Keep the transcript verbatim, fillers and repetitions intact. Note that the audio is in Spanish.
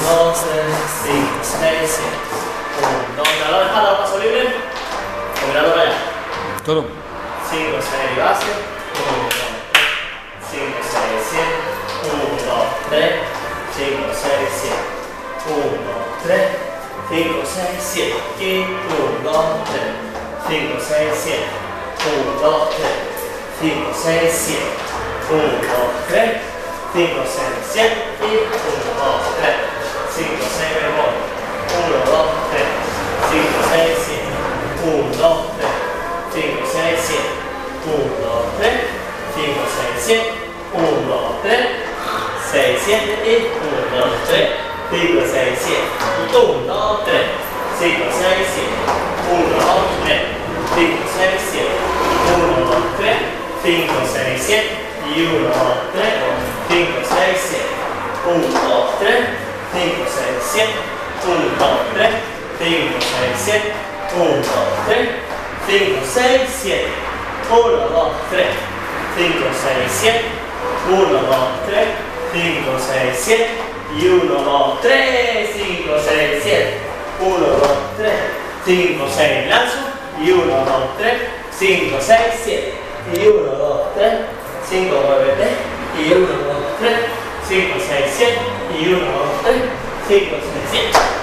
dos, tres, cinco, seis, siete. uno, dos, mirando la espalda, paso libre. O mirando para allá. Todo. cinco, seis, base. uno, dos, tres. cinco, seis, siete. uno, dos, tres. cinco, seis, siete. uno, dos, tres. cinco, seis, siete. Y uno, dos, tres. cinco, seis, siete. uno, dos, tres. cinco, seis, siete. uno, dos, tres. cinco, seis, siete. Y uno, dos, tres. cinco, seis, me voy. uno, dos, tres. cinco, seis, siete. uno, dos, tres. cinco, seis, siete. uno, dos, tres. cinco, seis, siete. uno, dos, tres. seis, siete. Y uno, dos, tres. cinco, seis, siete. Y uno, dos, tres. cinco, seis, siete. uno, dos, tres. cinco, seis, siete. uno, dos, tres. cinco, seis, siete. Y uno, dos, tres. cinco, seis, siete. uno, dos, tres. cinco, seis, siete. uno, dos, tres. cinco, seis, siete. uno, dos, tres. cinco, seis, siete. uno, dos, tres. cinco, seis, siete. uno, dos, tres. cinco, seis, siete. Y uno, dos, tres. cinco, seis, siete. uno, dos, tres. cinco, seis, lanzo. Y uno, dos, tres. cinco, seis, siete. Y uno, dos, tres. cinco, muévete. Y uno, dos, tres. cinco, seis, siete. Y uno, dos, tres. cinco, seis, siete.